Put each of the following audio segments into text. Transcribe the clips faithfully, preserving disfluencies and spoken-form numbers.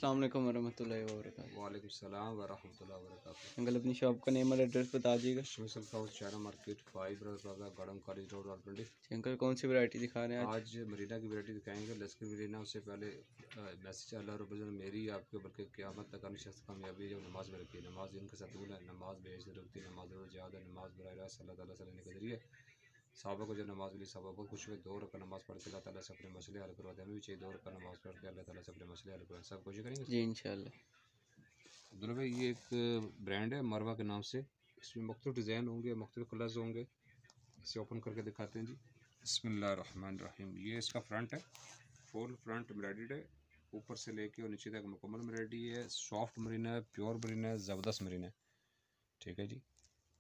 अस्सलाम वालेकुम वरहमतुल्लाहि वबरकातुहू। वालेकुम सलाम व रहमतुल्लाहि व बरकातुहू। अंकल अपनी शॉप का नेम और एड्रेस बता दीजिएगा। मिसल house China market five brother plaza garden college road Rawalpindi. Uncle कौन सी वैरायटी दिखा रहे हैं आज? आज मरीना की वैरायटी दिखाएंगे। लश्कर मरीना उससे पहले मैसेज अल्लाह रब्बुल इज़्ज़त मेरी आपके बल्कि क़यामत तक हमें शख्स कामयाबी जो नमाज में रखी है। नमाज दिन के सतूल है, नमाज बेहद रखती है, नमाज जहाद है, नमाज बराह रास्त अल्लाह ताला से लेने के जरिए साहबा को जो नमाज मिली साहबा बहुत खुश हुए। दो रकात नमाज पढ़ के अल्लाह ताला से अपने मसले हल करवाते हमें भी चाहिए। दो रकात नमाज पढ़ के अल्लाह ताला से अपने मसले हल करवाए। सब कुछ करेंगे जी इंशाल्लाह। अब्दुल्ला भाई ये एक ब्रांड है मरवा के नाम से। इसमें मुख्तलिफ डिज़ाइन होंगे, मुख्तलिफ कलर्स होंगे। इसे ओपन करके दिखाते हैं जी। बिस्मिल्लाहिर्रहमानिर्रहीम। ये इसका फ्रंट है, फुल फ्रंट एम्ब्रॉयडर्ड है, ऊपर से लेके और नीचे तक मुकम्मल एम्ब्रॉयडरी है। सॉफ्ट मरीना है, प्योर मरीना है, ज़बरदस्त मरीना है। ठीक है जी,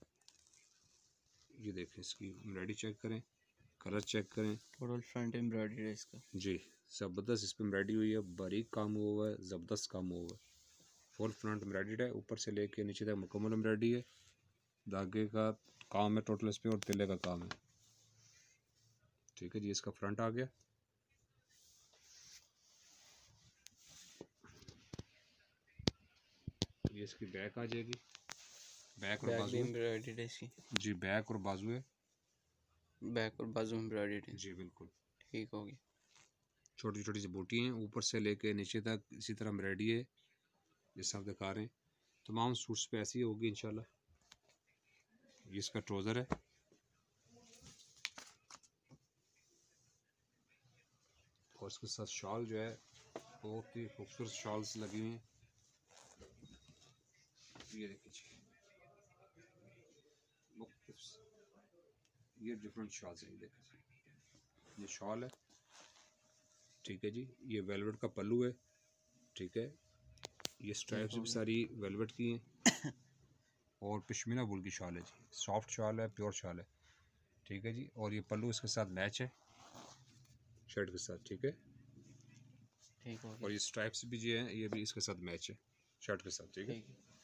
ये देखें इसकी एम्ब्रॉयडरी चेक करें, कलर चेक करें। टोटल फ्रंट एम्ब्रॉयडरी है इसका जी ज़बरदस्त इस पर एम्ब्रॉयडरी हुई है, बारीक काम हुआ है, ज़बरदस्त काम हुआ है। फुल फ्रंट एम्ब्रॉयडर्ड है, ऊपर से लेके नीचे तक मुकम्मल एम्ब्रॉयडरी है। धागे का काम है टोटल इस पर और तिले का काम है। ठीक है जी, इसका फ्रंट आ गया। ये इसकी बैक आ जाएगी, बैक और बाजू एम्ब्रॉयडरी है इसकी। जी बैक और बाजू है, बैक और बाजू एम्ब्रॉयडरी है जी बिल्कुल। ठीक होगी। छोटी छोटी सी बूटी हैं, ऊपर से लेके नीचे तक इसी तरह एम्ब्रॉयडरी है जैसे आप दिखा रहे हैं। तमाम सूट्स पे ऐसी होगी इंशाल्लाह। ये इसका ट्राउज़र है, और इसके साथ शॉल जो है बहुत ही खूबसूरत शॉल्स लगी हुई हैं। ये देखिए जी, ये डिफरेंट शॉल्स हैं। ये देखिए ये शॉल है। ठीक है जी, ये वेलवेट का पल्लू है। ठीक है, ये स्ट्राइप्स भी सारी वेलवेट की हैं और पश्मीना वूल की शॉल है जी। सॉफ्ट शॉल है, प्योर शॉल है। ठीक है जी, और ये पल्लू इसके साथ मैच है शर्ट के साथ। ठीक है, ठीक हो गया। और ये स्ट्राइप्स भी जो हैं ये भी इसके साथ मैच है शर्ट के साथ। ठीक है,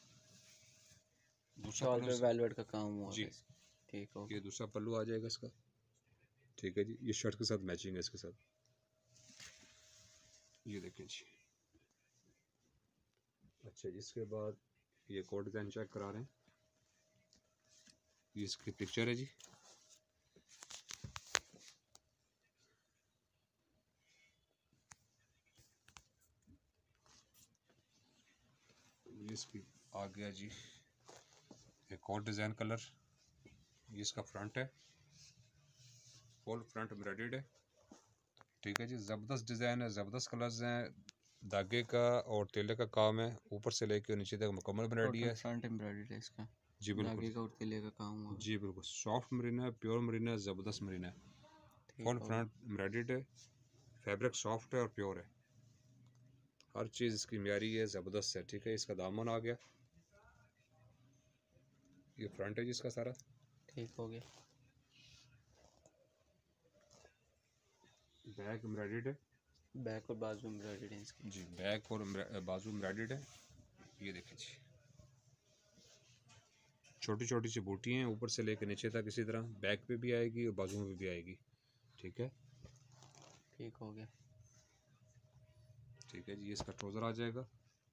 दूसरा शॉल पल्लू पे वेलवेट का काम हुआ जी। है। ठीक हो गया। ये दूसरा पल्लू आ जाएगा इसका। ठीक है जी, ये शर्ट के साथ मैचिंग है इसके साथ। ये देखें जी। अच्छा, इसके बाद ये कोड डिज़ाइन चेक करा रहे हैं। ये इसकी पिक्चर है जी। ये इसकी आ गया जी एक और डिज़ाइन कलर। ये इसका फ्रंट है, फुल फ्रंट एम्ब्रॉयडर्ड है। ठीक है जी, ज़बरदस्त डिज़ाइन है, ज़बरदस्त कलर्स हैं। धागे का और तेले का काम है, ऊपर से लेके नीचे तक मुकम्मल एम्ब्रॉयडरी है। फ्रंट एम्ब्रॉयडरी है इसका। जी बिल्कुल, धागे का और तिले का काम हुआ है। जी बिल्कुल। सॉफ्ट मरीना है, प्योर मरीना है, ज़बरदस्त मरीना है। फुल फ्रंट एम्ब्रॉयडर्ड है, फैब्रिक सॉफ्ट है और प्योर है। हर चीज़ इसकी म्यारी है, ज़बरदस्त है। ठीक है, इसका दामन आ गया। ये फ्रंट है जिसका सारा। ठीक हो गया। बैक एम्ब्रॉयडर्ड है, बैक और बाजू एम्ब्रॉयडरी है इसकी। जी बैक और बाजू एम्ब्रॉयडर्ड है। ये देखिए जी, छोटी छोटी सी बूटी हैं ऊपर से लेकर नीचे तक इसी तरह। बैक पे भी आएगी और बाजू में भी आएगी। ठीक है, ठीक हो गया। ठीक है जी, ये इसका ट्राउज़र आ जाएगा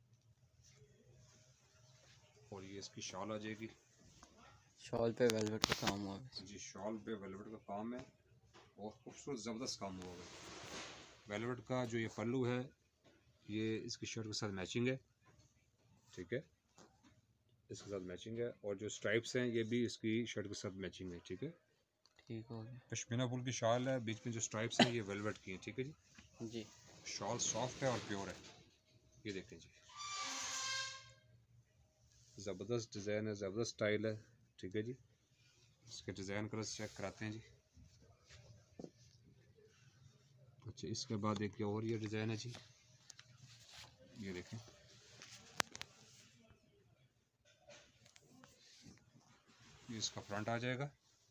और ये इसकी शॉल आ जाएगी। शॉल पे वेलवेट का काम हुआ है जी, शॉल पे वेलवेट का काम है और खूबसूरत ज़बरदस्त काम हुआ है। वेलवेट का जो ये पल्लू है ये इसकी शर्ट के साथ मैचिंग है। ठीक है, इसके साथ मैचिंग है, और जो स्ट्राइप्स हैं ये भी इसकी शर्ट के साथ मैचिंग है। ठीक है, ठीक हो गया। पश्मीना वूल की शॉल है, बीच में जो स्ट्राइप्स हैं ये वेलवेट की हैं। ठीक है जी, जी शॉल सॉफ्ट है और प्योर है। ये देखें जी, ज़बरदस्त डिज़ाइन है, ज़बरदस्त स्टाइल है। ठीक है जी, इसके डिज़ाइन कलर्स चेक कराते हैं जी। अच्छा, इसके बाद एक और ये डिज़ाइन है जी। ये देखें, ये इसका फ्रंट आ जाएगा,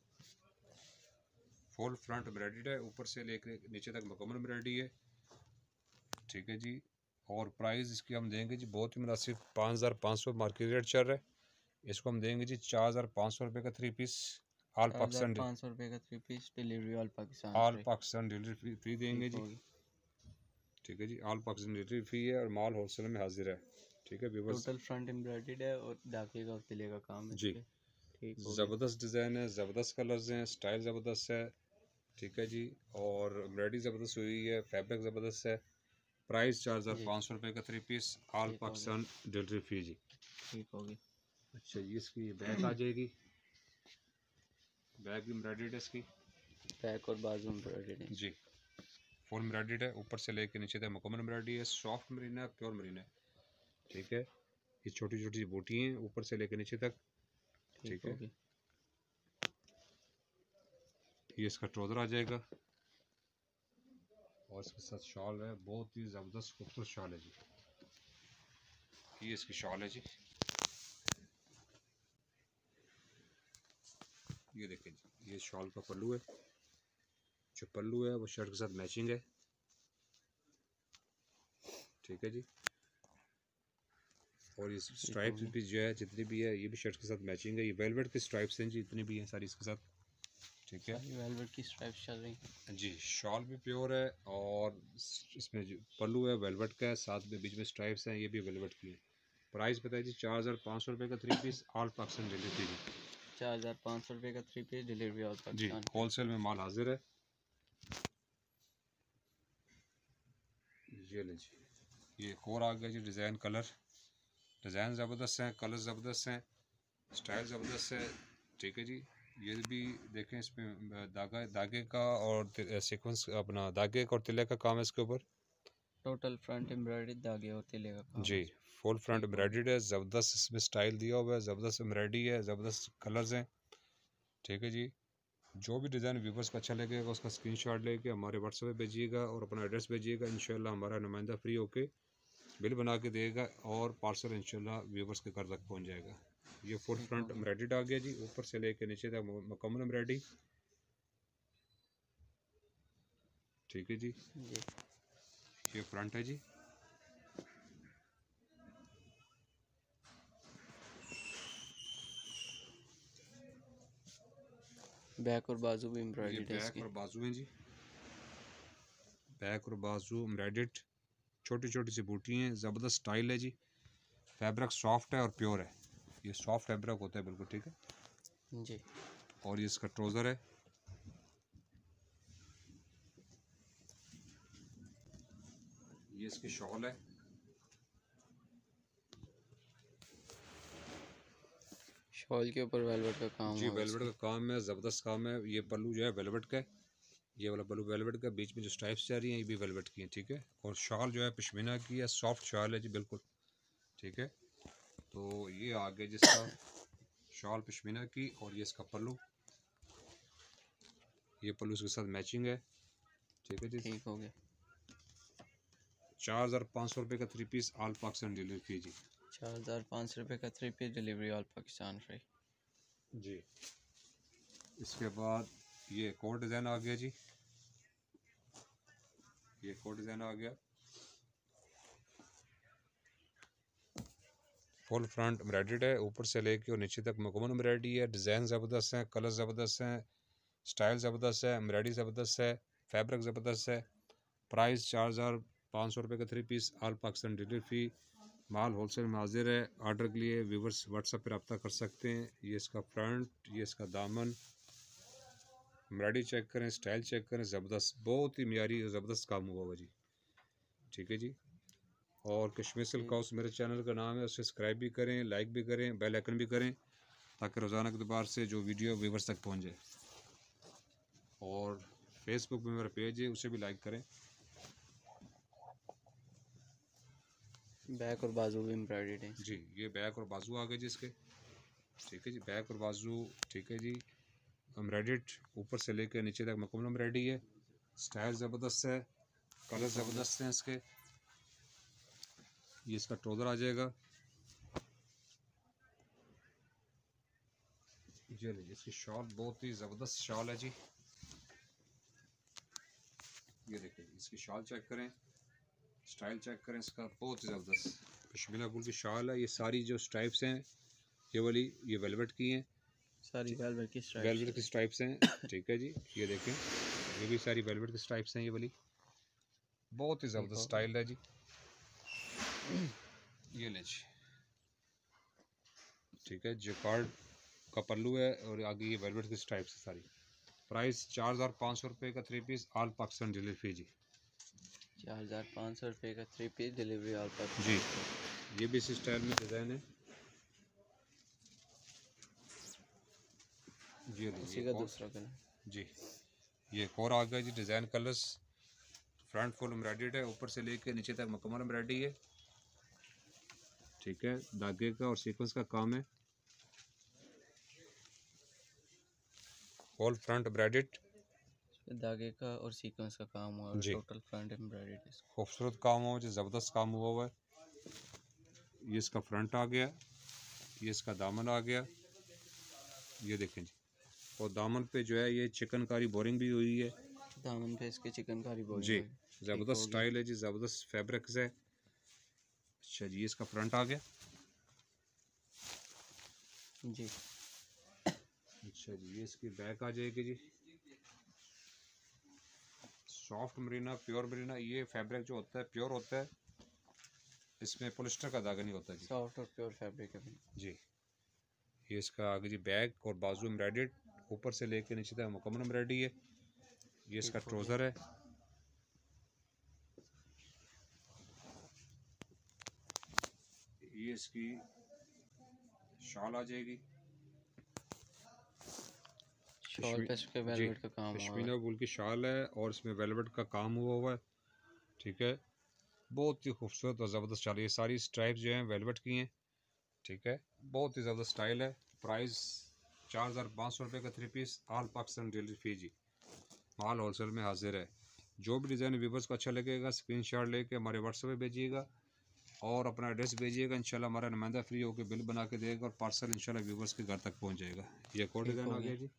फुल फ्रंट एम्ब्रॉयडर्ड है, ऊपर से लेकर नीचे तक मुकम्मल एम्ब्रॉयडरी है। ठीक है जी, और प्राइस इसकी हम देंगे जी बहुत ही मुनासिब, पाँच हज़ार पाँच सौ मार्केट रेट चल रहा है। इसको हम देंगे जी चार हज़ार पाँच सौ रुपये का थ्री पीस। ऑल पाकिस्तान पाँच सौ रुपये का three piece delivery all Pakistan all Pakistan delivery free देंगे जी। ठीक है जी। ऑल पाकिस्तान डिलीवरी फ्री है और माल होलसेल में हाजिर है, ठीक है व्यूअर्स। टोटल फ्रंट एम्ब्रॉयडर्ड है और धागे का और तिले का काम है जी, इसके। ठीक हो गया। ज़बरदस्त डिज़ाइन है, ज़बरदस्त कलर्स हैं, स्टाइल ज़बरदस्त है, ठीक है जी। और एम्ब्रॉयडरी ज़बरदस्त हुई है, फैब्रिक ज़बरदस्त है। प्राइस चार हज़ार जी पाँच सौ रुपये का थ्री पीस, ऑल ठीक हो गया। पाकिस्तान डिलीवरी फ्री जी। ठीक हो गया। अच्छा जी, इसकी बैक आ जाएगी, बैक भी एम्ब्रॉयडर्ड है इसकी बैक और बाजू एम्ब्रॉयडर्ड है। जी। फुल एम्ब्रॉयडर्ड है, ऊपर से लेके नीचे तक मुकम्मल एम्ब्रॉयडरी है। सॉफ्ट मरीन है, प्योर मरीन है, ठीक है। ये छोटी छोटी बूटी हैं ऊपर से लेके नीचे तक, ठीक ठीक हो है। गया। ये इसका ट्राउज़र आ जाएगा और इसके साथ शॉल है, बहुत ही ज़बरदस्त खूबसूरत शॉल है जी। ये इसकी शॉल है जी, ये देखिए जी। ये शॉल का पल्लू है, जो पल्लू है वो शर्ट के साथ मैचिंग है, ठीक है जी। और ये ठीक हो स्ट्राइप्स गया। भी जो है जितनी भी है ये भी शर्ट के साथ मैचिंग है। ये वेलवेट की स्ट्राइप्स हैं जी, इतनी भी हैं सारी इसके साथ, ठीक है सारी वेलवेट की स्ट्राइप्स चल रही हैं जी। शॉल भी प्योर है और इसमें जो पल्लू है वेलवेट का है, साथ में बीच में स्ट्राइप्स हैं, ये भी वेलवेट की है। प्राइस बताइए जी, चार हज़ार पाँच सौ रुपये का three piece, all Pakistan delivery जी। चार हज़ार पाँच सौ रुपये का थ्री पीस, डिलीवरी ऑल जी, पाकिस्तान। होलसेल में माल हाजिर है। ये लें जी, ये एक और आ गया जी डिज़ाइन कलर। डिज़ाइन ज़बरदस्त हैं, कलर ज़बरदस्त हैं, स्टाइल ज़बरदस्त है, ठीक है जी। ये भी देखें, इसमें धागा धागे का और सीक्वेंस अपना धागे का और तिले का काम है इसके ऊपर टोटल फ्रंट एम्ब्रॉयडरी धागे और तिले का काम जी। है। फुल फ्रंट ठीक हो गया। एम्ब्रॉयडर्ड है, ज़बरदस्त इसमें स्टाइल दिया हुआ है, ज़बरदस्त एम्ब्रॉयडरी है, ज़बरदस्त कलर्स हैं, ठीक है जी। जो भी डिज़ाइन व्यूवर्स को अच्छा लगेगा उसका स्क्रीनशॉट लेके हमारे व्हाट्सएप पे भेजिएगा और अपना एड्रेस भेजिएगा। इंशाल्लाह हमारा नुमाइंदा फ्री होके बिल बना के देगा और पार्सल इंशाल्लाह व्यूवर्स के घर तक पहुंच जाएगा। ये फुल ठीक हो फ्रंट गया। एम्ब्रॉयडर्ड आ गया जी, ऊपर से लेके नीचे तक मुकम्मल एम्ब्रॉयडरी, ठीक है जी। जी ये फ्रंट है जी, बैक और बाजू भी ये एम्ब्रॉयडर्ड है बैक इसकी। और बाजू हैं जी, बैक और बाजू एम्ब्रॉयडर्ड, छोटी छोटी सी बूटी हैं, ज़बरदस्त स्टाइल है जी। फैब्रिक सॉफ्ट है और प्योर है, ये सॉफ्ट फैब्रिक होता है बिल्कुल, ठीक है। जी और ये इसका ट्राउज़र है, ये इसकी शॉल है, शॉल के ऊपर वेलवेट का काम जी हुआ है वेलवेट इसके। का काम है, ज़बरदस्त काम है। ये पल्लू जो है वेलवेट का है, ये वाला पल्लू वेलवेट का, बीच में जो स्ट्राइप्स जा रही हैं ये भी वेलवेट की हैं, ठीक है। और शॉल जो है पश्मीना की है, सॉफ्ट शॉल है जी बिल्कुल, ठीक है। तो ये आ गया जिसका शॉल पश्मीना की, और ये इसका पल्लू, ये पल्लू इसके साथ मैचिंग है, ठीक है जी। ठीक हो गया। चार हज़ार पाँच सौ रुपये का three piece, all Pakistan delivery की जी। चार हज़ार पाँच सौ रुपये का three piece, delivery all Pakistan free. जी इसके बाद ये एक और डिज़ाइन आ गया जी, ये एक और डिज़ाइन आ गया, फुल फ्रंट एम्ब्रॉयडर्ड है, ऊपर से लेके और नीचे तक मुकम्मल एम्ब्रॉयडरी है। डिज़ाइन ज़बरदस्त है, कलर ज़बरदस्त हैं, स्टाइल ज़बरदस्त है, एम्ब्रॉयडरी ज़बरदस्त है, फैब्रिक ज़बरदस्त है। प्राइस चार हज़ार पाँच सौ रुपये का three piece, all Pakistan delivery fee. माल होलसेल में हाजिर है। ऑर्डर के लिए व्यूवर्स व्हाट्सएप पर रब्ता कर सकते हैं। ये इसका फ्रंट, ये इसका दामन, एम्ब्रॉयडरी चेक करें, स्टाइल चेक करें, ज़बरदस्त, बहुत ही म्यारी ज़बरदस्त काम हुआ हुआ जी, ठीक है जी। और कश्मीर सिल्क ठीक। हाउस मेरे चैनल का नाम है, उसे सब्सक्राइब भी करें, लाइक भी करें, बेल आइकन भी करें, ताकि रोज़ाना के दोबार से जो वीडियो व्यूवर्स तक पहुंच जाए। और फेसबुक पे मेरा पेज है, उसे भी लाइक करें। बैक और बाजू भी एम्ब्रॉयडर्ड है जी इसकी। ये बैक और बाजू आ गए जी इसके, ठीक है जी। बैक और बाजू, ठीक है जी, एम्ब्रॉयडर्ड, ऊपर से लेकर नीचे तक मुकम्मल एम्ब्रॉयडरी है। स्टाइल ज़बरदस्त है, कलर ज़बरदस्त हैं इसके। ये इसका ट्राउज़र आ जाएगा, ये लीजिए इसकी शॉल, बहुत ही ज़बरदस्त शॉल है जी। ये देखिए इसकी शॉल चेक करें, स्टाइल चेक करें इसका, बहुत ही ज़बरदस्त पश्मीना वूल की शॉल है। ये सारी जो स्ट्राइप्स हैं ये वाली, ये वेलवेट की हैं, सारी वेलवेट की स्ट्राइप्स वेलवेट की चल स्ट्राइप्स हैं, ठीक है जी। ये देखें, ये भी सारी वेलवेट की स्ट्राइप्स हैं ये वाली, बहुत ही ज़बरदस्त स्टाइल है जी। ये ले जी, ठीक है, जैकार्ड का पल्लू है और आगे ये वेलवेट की स्ट्राइप से सारी। प्राइस चार हज़ार पाँच सौ रुपये का three piece, all Pakistan delivery जी। चार हज़ार पाँच सौ रुपये का three piece delivery all Pakistan जी। ये भी इसी स्टाइल में डिज़ाइन है। ये इसी का दूसरा कलर जी, ये एक और आ गया जी design colours. Front full embroidered है, ऊपर से लेके नीचे तक मुकम्मल एम्ब्रॉयडरी है, ठीक है। धागे का और सीक्वेंस का काम है, ऑल फ्रंट एम्ब्रॉयडर्ड, धागे का और सीक्वेंस का काम हुआ है, टोटल फ्रंट एम्ब्रॉयडर्ड। खूबसूरत काम हुआ है, ज़बरदस्त काम हुआ हुआ है। ये इसका फ्रंट आ गया, ये इसका दामन आ गया, ये देखें जी। और दामन पे जो है ये चिकनकारी बोरिंग भी हुई है, दामन पे इसके चिकनकारी बोरिंग जी। हुई। ज़बरदस्त स्टाइल है जी, ज़बरदस्त फैब्रिक्स है। अच्छा जी, इसका फ्रंट आ गया जी। अच्छा जी, ये इसकी बैक आ जाएगी जी। सॉफ्ट मरीना, प्योर मरीना, ये फैब्रिक जो होता है प्योर होता है, इसमें पॉलिस्टर का धागा नहीं होता जी। सॉफ्ट और प्योर फैब्रिक है जी। ये इसका आगे जी बैक और बाजू एम्ब्रॉयडर्ड, ऊपर से लेके नीचे तक मुकम्मल एम्ब्रॉयडरी है। ये इसका ट्राउज़र है, ये इसकी शॉल आ जाएगी। शॉल पे इसके वेलवेट का काम हुआ है, पश्मीना वूल की शॉल है और इसमें वेलवेट का काम हुआ हुआ है, ठीक है। बहुत ही खूबसूरत और ज़बरदस्त शॉल, ये सारी स्ट्राइप्स जो हैं वेलवेट की हैं, ठीक है। बहुत ही ज़बरदस्त स्टाइल है। प्राइस चार हज़ार पाँच सौ रुपये का three piece, all Pakistan delivery fee जी। माल होलसेल में हाजिर है। जो भी डिज़ाइन व्यूवर्स को अच्छा लगेगा स्क्रीनशॉट लेके हमारे व्हाट्सएप पे भेजिएगा और अपना एड्रेस भेजिएगा। इंशाल्लाह हमारा नुमाइंदा फ्री होकर बिल बना के देगा और पार्सल इंशाल्लाह व्यूवर्स के घर तक पहुंच जाएगा। ये एक और डिज़ाइन आ गया जी,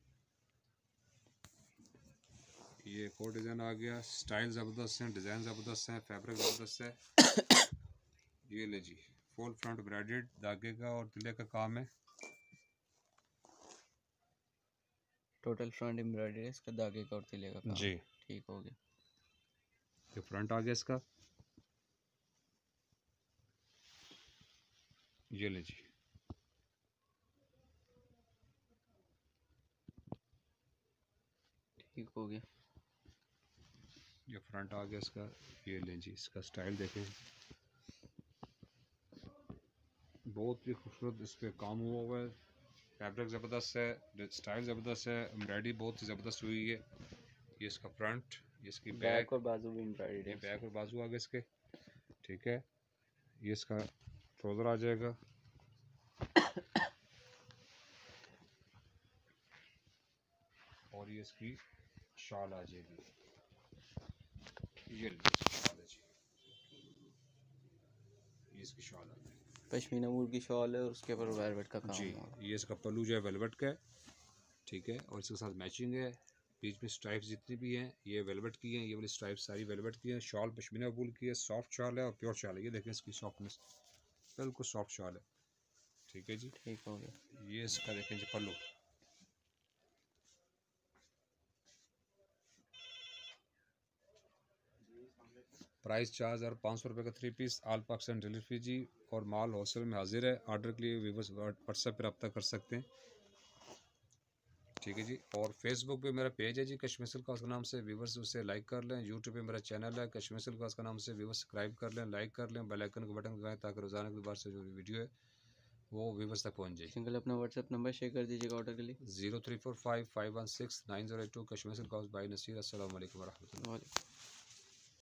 ये एक और डिज़ाइन आ गया। स्टाइल ज़बरदस्त है, डिज़ाइन ज़बरदस्त है, फैब्रिक ज़बरदस्त है। ये ले जी, फुल फ्रंट ब्राइडेड, धागे का और तिले का काम है, टोटल फ्रंट एम्ब्रॉयडरी है, इसका धागे का और तिले का काम जी। ठीक हो गया। ये फ्रंट आ गया इसका, ये ले जी, ठीक हो गया। ये फ्रंट आ गया इसका, ये ले जी। इसका स्टाइल देखें, बहुत ही खूबसूरत इस पर काम हुआ हुआ है, फैब्रिक ज़बरदस्त है, स्टाइल ज़बरदस्त है, एम्ब्रॉयडरी बहुत ही ज़बरदस्त हुई है। ये इसका फ्रंट, ये इसकी बैक, बैक और बाजू भी एम्ब्रॉयडर्ड है, बैक और बाजू आ गए इसके, ठीक है। ये इसका ट्राउज़र आ जाएगा, और ये इसकी शॉल आ जाएगी। ये शॉल है जी, ये इसकी शॉल आ गई, पश्मीना वूल की शॉल है और उसके ऊपर वेलवेट का काम जी। हुआ है। ये इसका पल्लू जो है वेलवेट का है, ठीक है, और इसके साथ मैचिंग है। बीच में स्ट्राइप्स जितनी भी हैं ये वेलवेट की हैं, ये वाली स्ट्राइप्स सारी वेलवेट की हैं। शॉल पश्मीना वूल की है, सॉफ्ट शॉल है और प्योर शॉल है। ये देखें इसकी सॉफ्टनेस, बिल्कुल सॉफ्ट शॉल है, ठीक है जी। ठीक हो गया। ये इसका देखें जी पल्लू, प्राइस चार हज़ार पाँच सौ रुपये का three piece, all Pakistan delivery जी। और माल होलसेल में हाजिर है। ऑर्डर के लिए व्यूवर्स व्हाट्सएप पर रब्ता कर सकते हैं, ठीक है जी। और फेसबुक पे मेरा पेज है जी कश्मीर सिल्क हाउस के नाम से, व्यूवर्स उसे लाइक कर लें। यूट्यूब पे मेरा चैनल है कश्मीर सिल्क हाउस का नाम से, व्यूवर्स सब्सक्राइब कर लें, लाइक कर लें, बेल आइकन का बटन दबाएं ताकि रोज़ाना के बाद से जो वीडियो है वो व्यूवर्स तक पहुँच जाए। सिंगल अपना व्हाट्सएप नंबर शेयर कर दीजिएगा ऑर्डर के लिए। Zero three four five five one six nine zero eight two, Kashmir silk house by Naseer. अस्सलाम वालेकुम वरहमतुल्लाह।